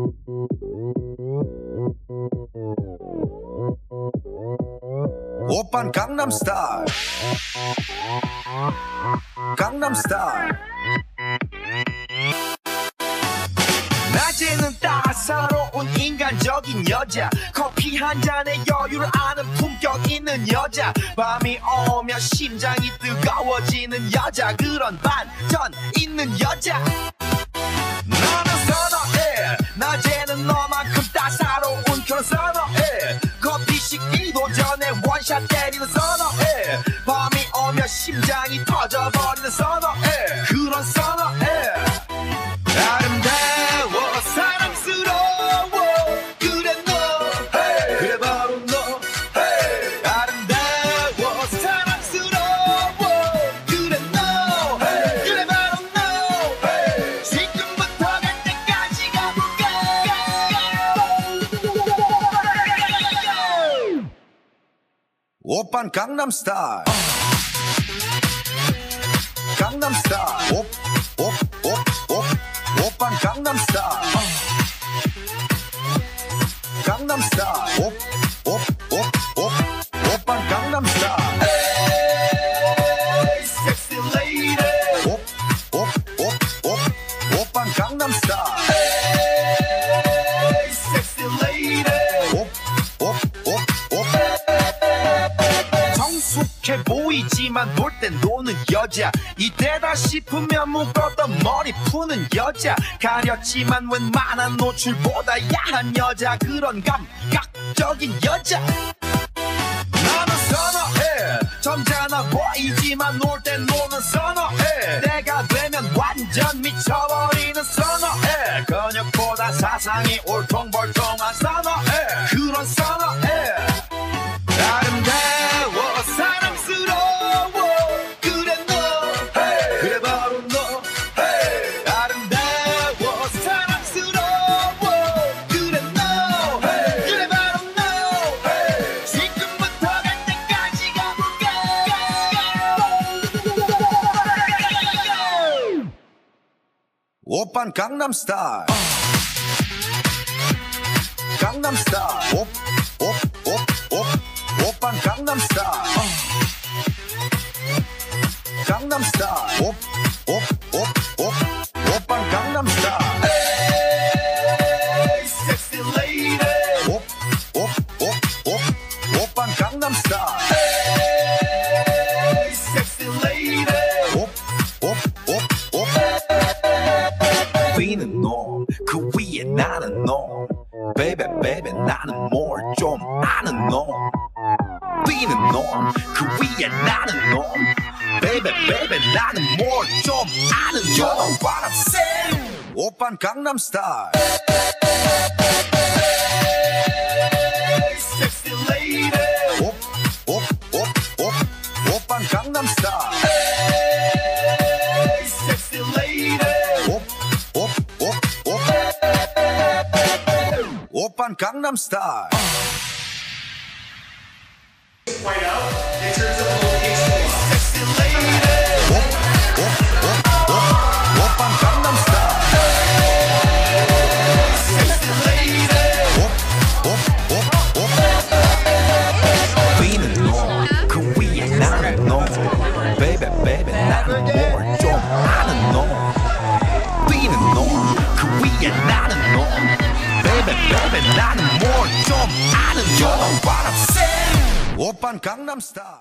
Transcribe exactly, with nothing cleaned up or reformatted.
오빤 강남스타일 강남스타일 낮에는 따사로운 인간적인 여자 커피 한 잔에 여유를 아는 품격 있는 여자 밤이 오면 심장이 뜨거워지는 여자 그런 반전 있는 여자 나는 선어해 낮에는 너만큼 따사로운 그런 선어해 커피 식기도 전에 원샷 때리는 선어해 밤이 오면 심장이 터져버리는 선어해 그런 선어해 아름다워 사랑스러워 그래 너 hey. 그래 바로 너 hey. 아름다워 사랑스러워 그래 너 hey. 그래 바로 너 hey. 지금부터 갈 때까지 가볼까 오빤 강남스타일 강남스타일 오, 오, 오, 오. 오빤 강남스타일 강남스타일 오, 오, 오, 오. 오빤 강남스타일 에이 섹시 레이디 오, 오, 오, 오. 오빤 강남스타일 에이 섹시 레이디 오, 오, 오, 오. 성숙해 보이지만 놀 땐 노는 여자 이때다 싶으면 묶었던 머리 푸는 여자 가렸지만 웬만한 노출보다 야한 여자 그런 감각적인 여자 나는 선어해 점잖아 보이지만 놀 땐 노는 선어해 내가 되면 완전 미쳐버리는 선어해 근육보다 사상이 올통벌통한 선어해 그런 선어해 아름다워 사랑스러워 그래 너 hey. 그래 바로 너 hey. 아름다워 사랑스러워 그래 너 hey. 그래 바로 너 hey. 지금부터 갈 때까지 가볼까 오빤 강남스타일 강남스타일 오, 오, 오, 오. 오빤 강남스타일 강남스타일 오, 오, 오, 오. 오빤 강남스타일 에이 섹시 레이디 오, 오, 오, 오. 오빤 강남스타일 에이 섹시 레이디 오, 오, 오, 오. 위는 놈 그 위에 나는 놈 베이베 베이베 나는 뭘 좀 아는 놈 뛰는 놈 그 위에 나는 놈 베이베 베이베 나는 뭘 좀 아는 놈 You know what I'm saying 오빤 강남스타일 섹시 레이디 오, 오, 오, 오. 오빤 강남스타일 섹시 레이디 오, 오, 오, 오. 오빤 강남스타일 Point out in terms of location. 섹시 레이디 오, 오, 오, 오. 오빤 강남스타일 섹시 레이디 오, 오, 오, 오. 뛰는 놈그 위에 나는 놈 베이베 베이베 나는 뭘 좀 아는 놈 뛰는 놈그 위에 나는 놈 베이베 베이베 나는 뭘 좀 아는 놈 You know what I'm saying 오빤 강남스타일